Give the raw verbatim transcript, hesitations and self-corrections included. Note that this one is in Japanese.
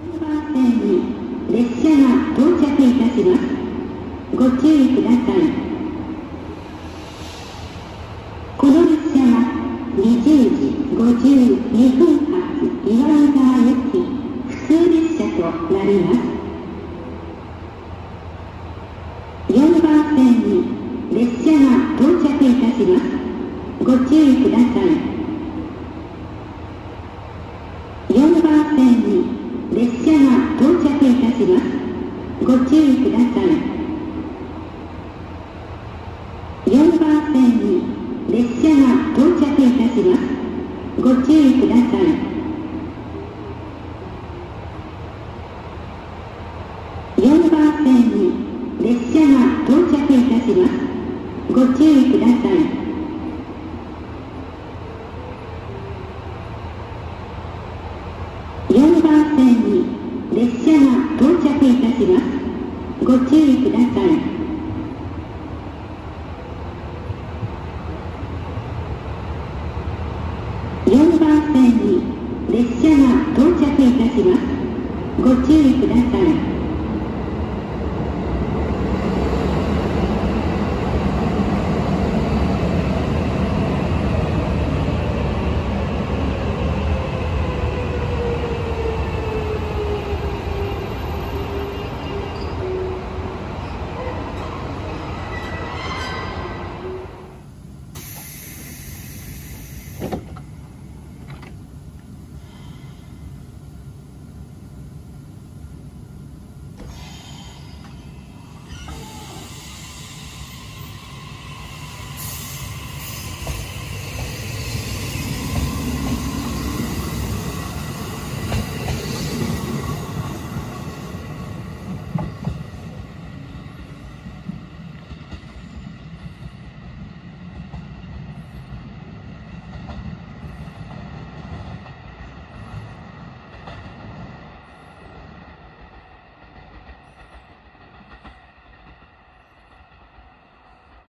番線に列車が到着いたします。ご注意ください。この列車はにじゅうじごじゅうにふん発岩見沢行き普通列車となります。よんばん線に列車が到着いたします。ご注意ください。よんばん線に列車が到着いたします。ご注意ください。よんばん線に列車が到着いたします。ご注意ください。よんばん線に列車が到着いたします。ご注意ください。